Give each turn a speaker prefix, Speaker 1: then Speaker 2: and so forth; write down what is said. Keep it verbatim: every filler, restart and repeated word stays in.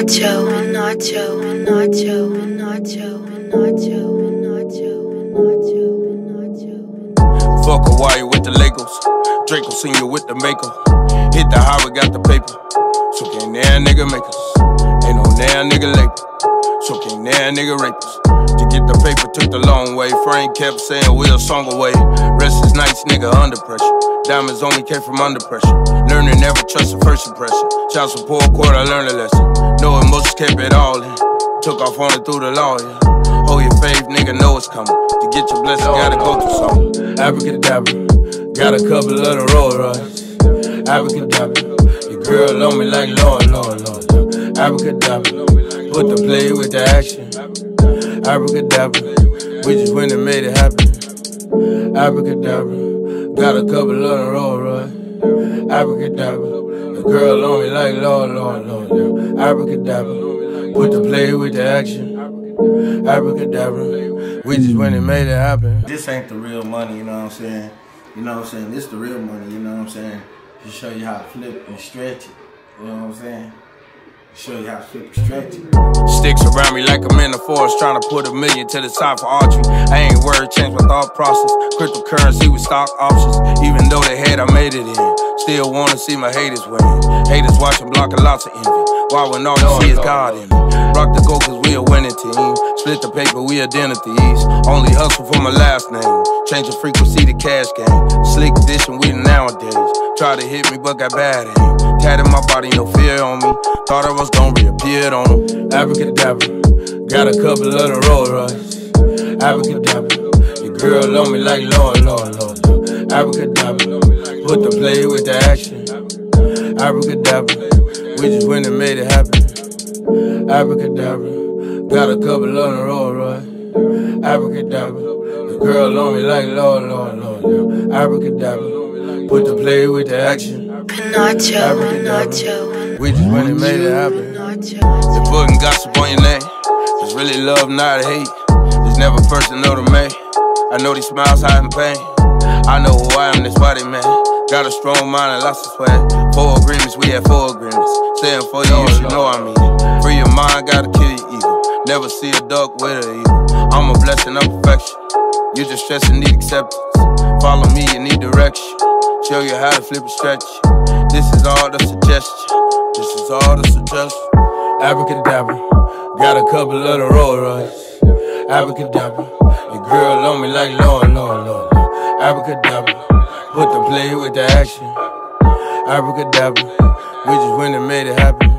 Speaker 1: Nacho, Nacho, Nacho, Nacho, Nacho, Nacho, Nacho, Nacho.
Speaker 2: Fuck Hawaii with the Legos, Draco Senior with the Mako. Hit the highway, got the paper, so can't that nigga make us. Ain't no damn nigga label, so can't that nigga rape us. To get the paper took the long way. Frank kept saying we a song away. Restless nights, nigga under pressure. Diamonds only came from under pressure. Learning never trust the first impression. Child support court, I learned a lesson. No emotions, kept it all in. Took off on it through the lawyer. Hold your faith, nigga, know it's coming. To get your blessing, gotta go through something. Abracadabra, got a couple of the Rolls Royce. Abracadabra, your girl on me like Lord, Lord, Lord. Abracadabra, put the play with the action. Abracadabra, we just went and made it happen. Abracadabra, got a couple of the Rolls Royce. Abracadabra, the girl on me like Lord, Lord, Lord, Lord. Abracadabra, put the play with the action. Abracadabra, we just went and made it happen.
Speaker 3: This ain't the real money, you know what I'm saying? You know what I'm saying? This the real money, you know what I'm saying? To show you how to flip and stretch it, you know what I'm saying? Show you how to flip and stretch it.
Speaker 2: Sticks around me like I'm in the forest, trying to put a million till it's time for archery. I ain't worried, change my thought process. Cryptocurrency with stock options. Even though they hate, I made it in. Still wanna see my haters win. Haters watching, blocking lots of envy. Why when all you see is God in me? Rock the go cause we a winning team. Split the paper, we identities. Only hustle for my last name. Change the frequency to cash game. Slick edition, we nowadays. Try to hit me, but got bad aim. Tatted my body, no fear on me. Thought I was gon' reappear on them. Abracadabra, got a couple of the Rolls Royce. Abracadabra, your girl on me like Lord, Lord, Lord. Abracadabra, put the play with the action. Abracadabra, we just went and made it happen. Abracadabra, got a couple of the Rolls Royce. Abracadabra, the girl on me like Lord, Lord, Lord, Lord. Abracadabra, put the play with the action.
Speaker 1: Nacho, Nacho,
Speaker 2: we just went and made it happen. They're putting gossip on your name. It's really love, not hate. It's never personal to me. I know these smiles hiding pain. I know who I am, this body man. Got a strong mind and lots of swag. Four agreements, we had four agreements. Staying for you, you should know I mean it. Free your mind, gotta kill your ego. Never see a duck with an eagle. I'm a blessing of perfection. You just stress and need acceptance. Follow me, you need direction. Show you how to flip and stretch. This is all the suggestion. This is all the suggestion. Abracadabra, got a couple of the Rolls Royce. Abracadabra, your girl on me like Lord, Lord, Lord. Abracadabra, put the play with the action. Abracadabra, we just went and made it happen.